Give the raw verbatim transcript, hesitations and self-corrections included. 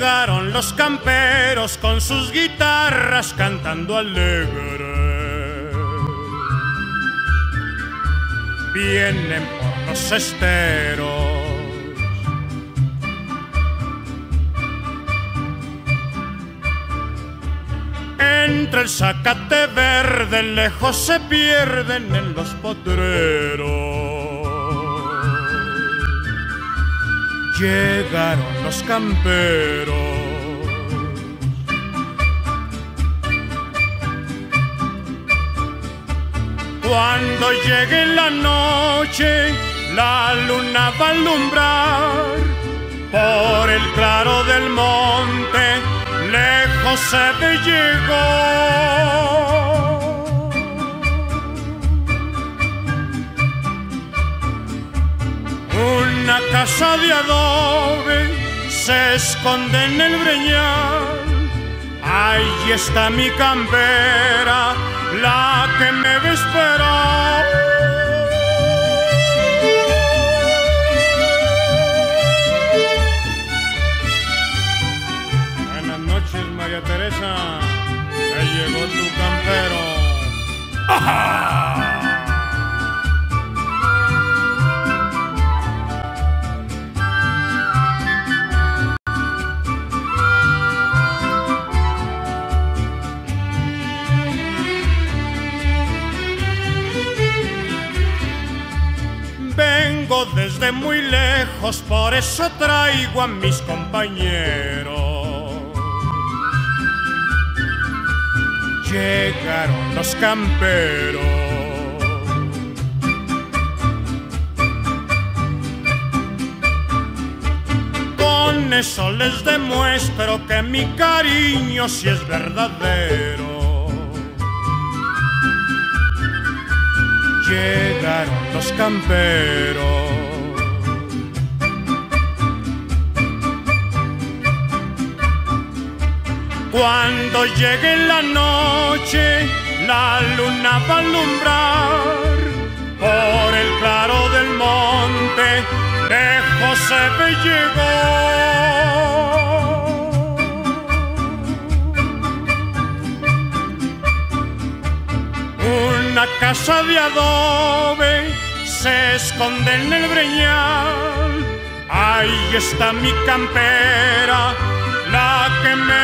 Llegaron los camperos con sus guitarras cantando alegre. Vienen por los esteros. Entre el zacate verde lejos se pierden en los potreros. Llegaron los camperos. Cuando llegue la noche, la luna va a alumbrar por el claro del monte, lejos se ve llegar. Una casa de adobe se esconde en el breñal. Ahí está mi campera, la que me ve esperar. Buenas noches, María Teresa, ya llegó tu campero. ¡Ajá! Vengo desde muy lejos, por eso traigo a mis compañeros. Llegaron los camperos. Con eso les demuestro que mi cariño sí es verdadero. Llegaron los camperos. Cuando llegue la noche, la luna va a alumbrar por el claro del monte, lejos se ve llegar. Una casa de adobe se esconde en el breñal. Ahí está mi campera, la que me